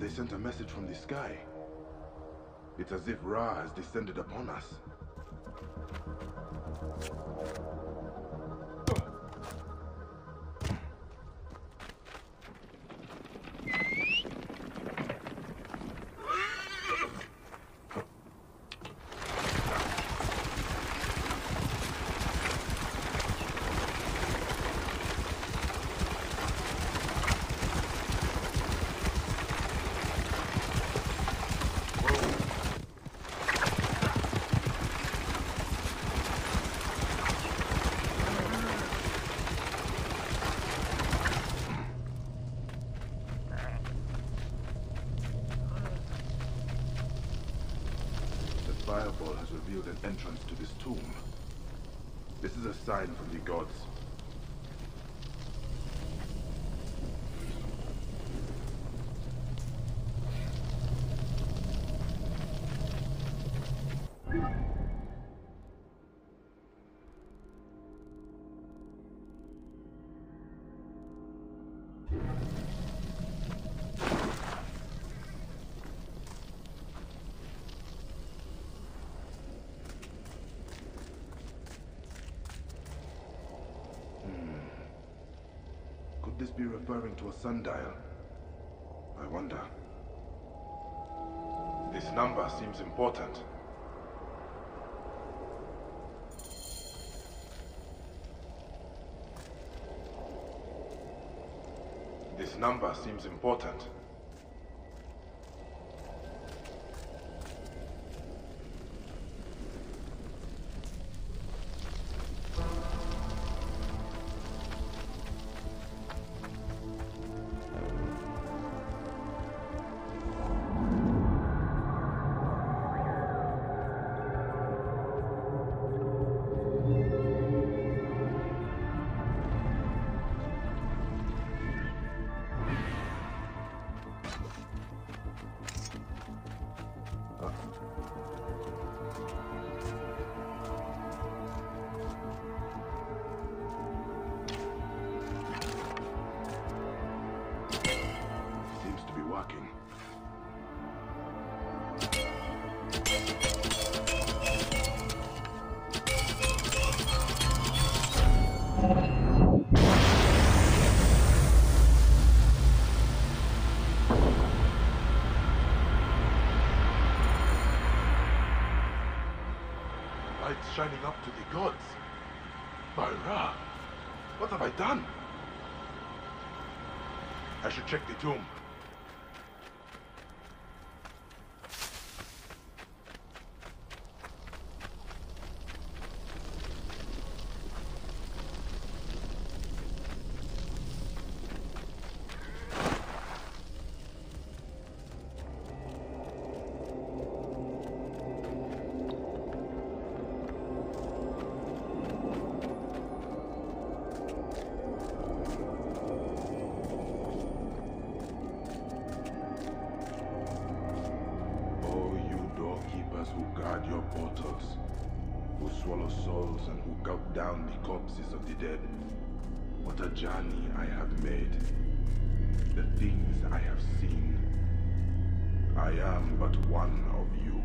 they sent a message from the sky. It's as if Ra has descended upon us. Fireball has revealed an entrance to this tomb. This is a sign from the gods. Could this be referring to a sundial? I wonder. This number seems important. This number seems important. Seems to be working. Lights shining up to the gods. By Ra, what have I done? I should check the tomb. Who guard your portals, who swallow souls and who gulp down the corpses of the dead. What a journey I have made. The things I have seen. I am but one of you.